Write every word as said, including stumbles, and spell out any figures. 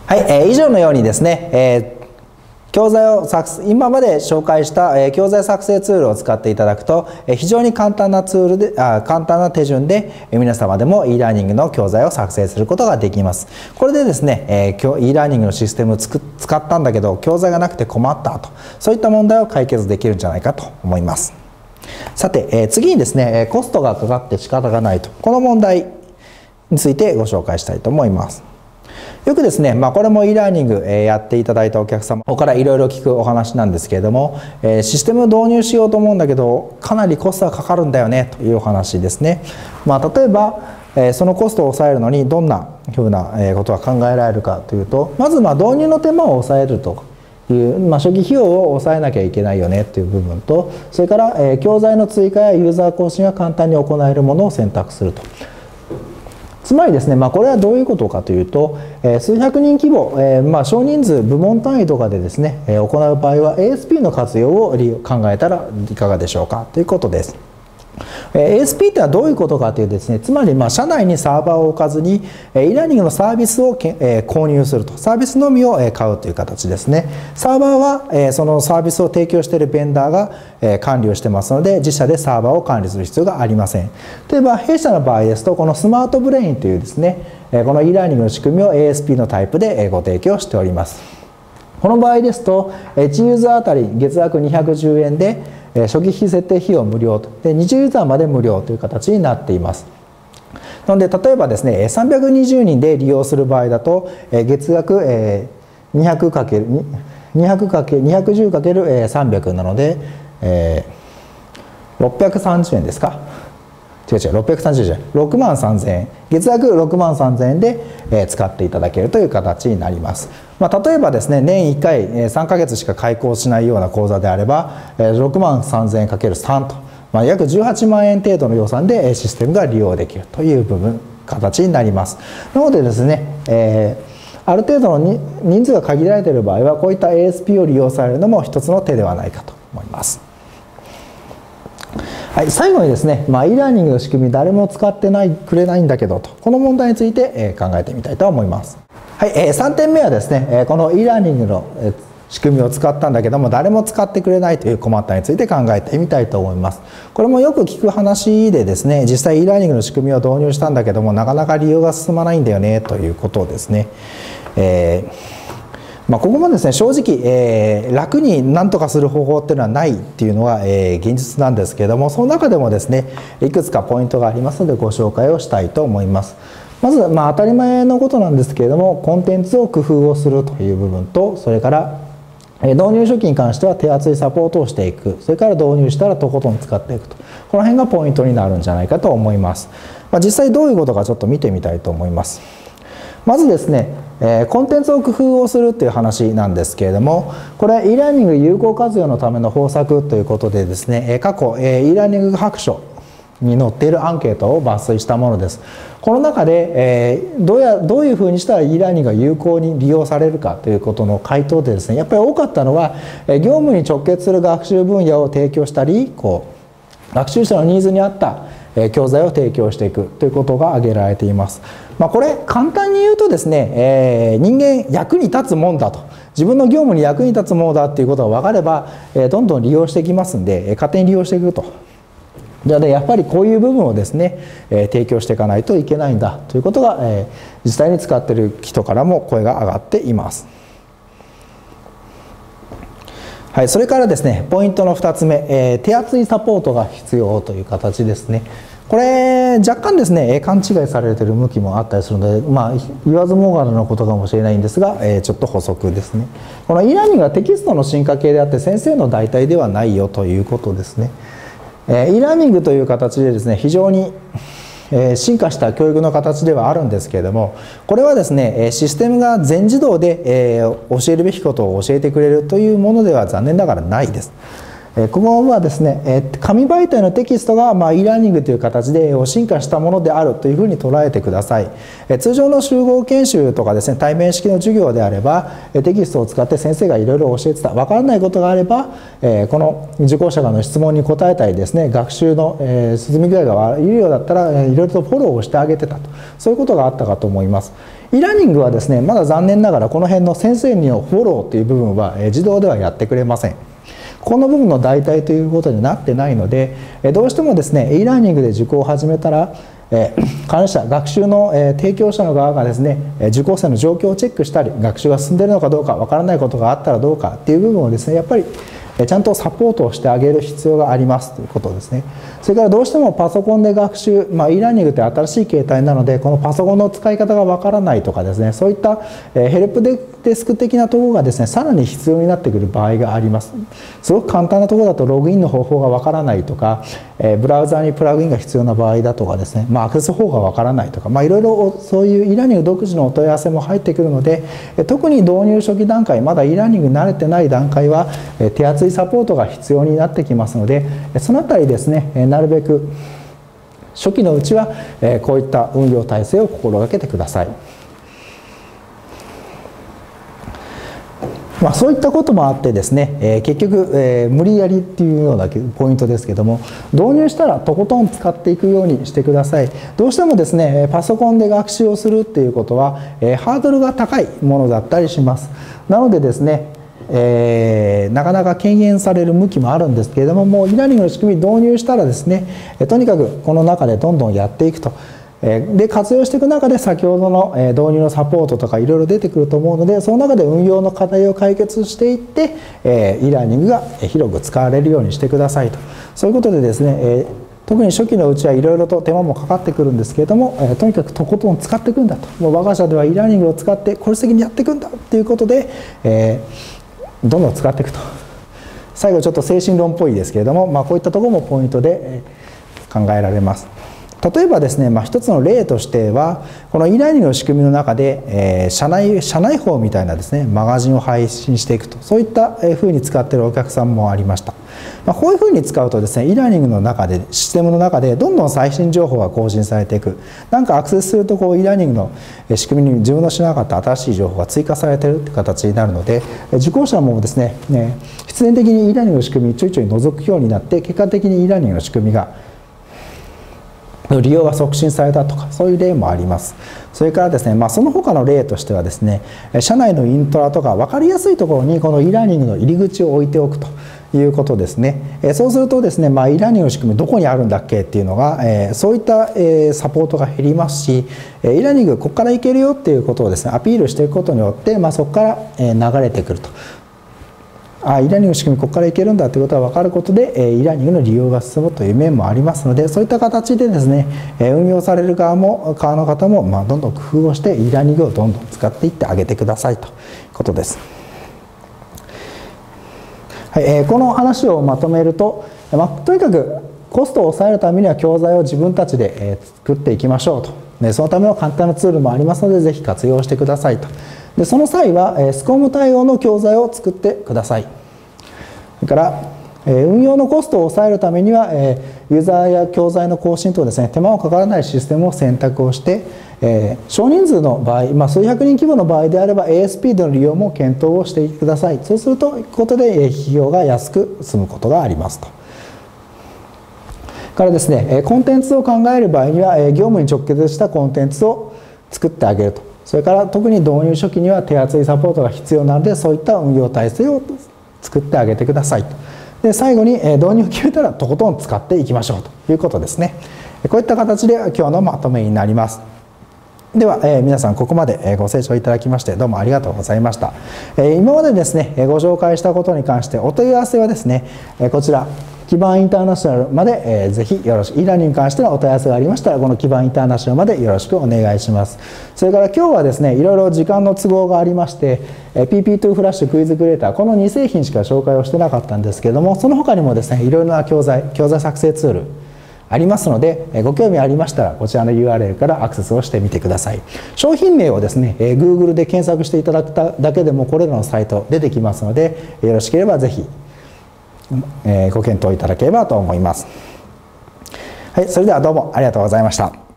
はい、えー、以上のようにですね、えー教材を作成、今まで紹介した、えー、教材作成ツールを使っていただくと、えー、非常に簡単なツールで、あ簡単な手順で、えー、皆様でも e ラーニングの教材を作成することができます。これでですね、えー、e ラーニングのシステムをつく使ったんだけど教材がなくて困ったと、そういった問題を解決できるんじゃないかと思います。さて、えー、次にですね、コストがかかって仕方がないと、この問題についてご紹介したいと思います。よくですね、まあ、これも e ラーニングやっていただいたお客様からいろいろ聞くお話なんですけれども、システムを導入しようと思うんだけどかなりコストがかかるんだよねというお話ですね。まあ、例えばそのコストを抑えるのにどんなふうなことが考えられるかというと、まずまあ導入の手間を抑えるという、まあ、初期費用を抑えなきゃいけないよねという部分と、それから教材の追加やユーザー更新が簡単に行えるものを選択すると。つまりですね、まあ、これはどういうことかというと、えー、数百人規模、えーまあ、少人数部門単位とかでですね、えー、行う場合は エーエスピー の活用を考えたらいかがでしょうかということです。エーエスピー ってのはどういうことかというとですね、つまりまあ社内にサーバーを置かずに e ラーニングのサービスを購入すると、サービスのみを買うという形ですね。サーバーはそのサービスを提供しているベンダーが管理をしてますので、自社でサーバーを管理する必要がありません。例えば弊社の場合ですと、このスマートブレインというですね、この e ラーニングの仕組みを エーエスピー のタイプでご提供しております。この場合ですといちユーザーあたり月額にひゃくじゅうえんで初期費設定費用無料とでにじゅうユーザーまで無料という形になっています。なので例えばですねさんびゃくにじゅうにんで利用する場合だと月額 にひゃくかけるにひゃくじゅうかけるさんびゃく なのでろっぴゃくさんじゅうえんですか。違う違うろっぴゃくさんじゅうえんじゃないろくまんさんぜんえん、月額ろくまんさんぜんえんで使っていただけるという形になります。まあ、例えばですね年いっかいさんかげつしか開講しないような講座であればろくまんさんぜんえんかけるさんと、まあ、約じゅうはちまんえん程度の予算でシステムが利用できるという部分形になります。なのでですね、えー、ある程度の人数が限られている場合はこういった エーエスピー を利用されるのも一つの手ではないかと思います。はい、最後にですね、まあ、e ラーニングの仕組み誰も使ってないくれないんだけどと、この問題について、えー、考えてみたいと思います。はい、えー、さんてんめはですね、えー、この e ラーニングの仕組みを使ったんだけども誰も使ってくれないという困ったについて考えてみたいと思います。これもよく聞く話でですね、実際 e ラーニングの仕組みを導入したんだけどもなかなか利用が進まないんだよねということをですね、えーまあ、ここもですね正直、えー、楽に何とかする方法っていうのはないっていうのが、えー、現実なんですけれども、その中でもですねいくつかポイントがありますのでご紹介をしたいと思います。まず、まあ、当たり前のことなんですけれどもコンテンツを工夫をするという部分と、それから導入初期に関しては手厚いサポートをしていく、それから導入したらとことん使っていくと、この辺がポイントになるんじゃないかと思います。まあ、実際どういうことかちょっと見てみたいと思います。まずですね、えー、コンテンツを工夫をするっていう話なんですけれども、これは e ラーニング有効活用のための方策ということでですね、過去 e ラーニング白書に載っているアンケートを抜粋したものです。この中で、えー、どうやどういうふうにしたら e ラーニングが有効に利用されるかということの回答でですね、やっぱり多かったのは業務に直結する学習分野を提供したり、こう学習者のニーズに合った教材を提供していくということが挙げられています。まあ、これ簡単に言うとですね、えー、人間役に立つもんだと、自分の業務に役に立つものだっていうことが分かれば、えー、どんどん利用していきますんで、えー、勝手に利用していくと。じゃあね、やっぱりこういう部分をですね、えー、提供していかないといけないんだということが、えー、実際に使っている人からも声が上がっています。はい、それからですねポイントのふたつめ、えー、手厚いサポートが必要という形ですね。これ若干ですね勘違いされている向きもあったりするので、まあ、言わずもがなのことかもしれないんですが、えー、ちょっと補足ですね。この e ラーニングはテキストの進化系であって先生の代替ではないよということですね。えー、e ラーニングという形でですね非常に進化した教育の形ではあるんですけれども、これはですねシステムが全自動で教えるべきことを教えてくれるというものでは残念ながらないです。ここはですね紙媒体のテキストが e ラーニングという形で進化したものであるというふうに捉えてください。通常の集合研修とかですね対面式の授業であればテキストを使って先生がいろいろ教えてた、分からないことがあればこの受講者の質問に答えたりですね、学習の進み具合が悪いようだったらいろいろとフォローをしてあげてたと、そういうことがあったかと思います。 e ラーニングはですね、まだ残念ながらこの辺の先生のフォローという部分は自動ではやってくれません。この部分の代替ということになってないので、どうしてもですね e ラーニングで受講を始めたら、えー、関連者学習の、えー、提供者の側がですね受講生の状況をチェックしたり、学習が進んでいるのかどうか、わからないことがあったらどうかっていう部分をですねやっぱりちゃんとサポートをしてあげる必要がありますということですね。それからどうしてもパソコンで学習、まあ、e ラーニングって新しい形態なので、このパソコンの使い方がわからないとかですね、そういったヘルプデスク的なところがですねさらに必要になってくる場合があります。すごく簡単なところだとログインの方法がわからないとか、ブラウザーにプラグインが必要な場合だとかですね、まあ、アクセス方法がわからないとか、まあ、いろいろそういう e ラーニング独自のお問い合わせも入ってくるので、特に導入初期段階、まだ e ラーニングに慣れてない段階は手厚いサポートが必要になってきますので、そのあたりですねなるべく初期のうちはこういった運用体制を心がけてください。まあ、そういったこともあってですね、えー、結局、えー、無理やりっていうようなポイントですけども、導入したらとことん使っていくようにしてください。どうしてもですねパソコンで学習をするっていうことは、えー、ハードルが高いものだったりします。なのでですね、えー、なかなか敬遠される向きもあるんですけれども、もう e ラーニングの仕組み導入したらですね、えー、とにかくこの中でどんどんやっていくと。で活用していく中で先ほどの導入のサポートとかいろいろ出てくると思うので、その中で運用の課題を解決していって、e ラーニングが広く使われるようにしてくださいと。そういうことでですね、特に初期のうちはいろいろと手間もかかってくるんですけれども、とにかくとことん使っていくんだと。もう我が社では e ラーニングを使って効率的にやっていくんだっていうことで、えー、どんどん使っていくと。最後ちょっと精神論っぽいですけれども、まあ、こういったところもポイントで考えられます。例えばですね、まあ、一つの例としてはこの e ラーニングの仕組みの中で、えー、社内社内報みたいなですねマガジンを配信していくと、そういったふうに使っているお客さんもありました。まあ、こういうふうに使うとですね e ラーニングの中でシステムの中でどんどん最新情報が更新されていく。なんかアクセスするとこう e ラーニングの仕組みに自分の知らなかった新しい情報が追加されているという形になるので、受講者もですねね必然的に e ラーニングの仕組みにちょいちょい覗くようになって、結果的に e ラーニングの仕組みが利用が促進されたとか、そういう例もあります。それからですね、まあ、その他の例としてはですね、社内のイントラとか分かりやすいところにこの e ラーニングの入り口を置いておくということですね。そうするとですね、まあ、e ラーニングの仕組みどこにあるんだっけっていうのが、えー、そういったえサポートが減りますし、e ラーニングここからいけるよっていうことをですねアピールしていくことによって、まあ、そこから流れてくると。あ、e ラーニングの仕組みここからいけるんだということが分かることで e ラーニングの利用が進むという面もありますので、そういった形でですね運用される側も側の方もまあどんどん工夫をして e ラーニングをどんどん使っていってあげてくださいということです。はい、えー、この話をまとめると、まあ、とにかくコストを抑えるためには教材を自分たちで、えー、作っていきましょうと。でそのための簡単なツールもありますので、ぜひ活用してくださいと。でその際は、えー、スコム 対応の教材を作ってください。それから、えー、運用のコストを抑えるためには、えー、ユーザーや教材の更新等ですね、手間をかからないシステムを選択をして、えー、少人数の場合、まあ、数百人規模の場合であれば エーエスピー での利用も検討をしてください。そうするとことで費用が安く済むことがありますと。からですね、コンテンツを考える場合には業務に直結したコンテンツを作ってあげると。それから特に導入初期には手厚いサポートが必要なので、そういった運用体制を作ってあげてくださいと。で最後に導入を決めたらとことん使っていきましょうということですね。こういった形で今日のまとめになります。では、えー、皆さんここまでご清聴いただきましてどうもありがとうございました。えー、今までですねご紹介したことに関してお問い合わせはですねこちら基盤インターナショナルまで、えー、ぜひよろしく e ラーニングに関してのお問い合わせがありましたらこの基盤インターナショナルまでよろしくお願いします。それから今日はですねいろいろ時間の都合がありまして ピーピーツー フラッシュクイズクリエイターこのに製品しか紹介をしてなかったんですけれども、その他にもですねいろいろな教材教材作成ツールありますので、ご興味ありましたらこちらの ユーアールエル からアクセスをしてみてください。商品名をですね Google で検索していただくだけでもこれらのサイト出てきますので、よろしければぜひご検討いただければと思います。はい、それではどうもありがとうございました。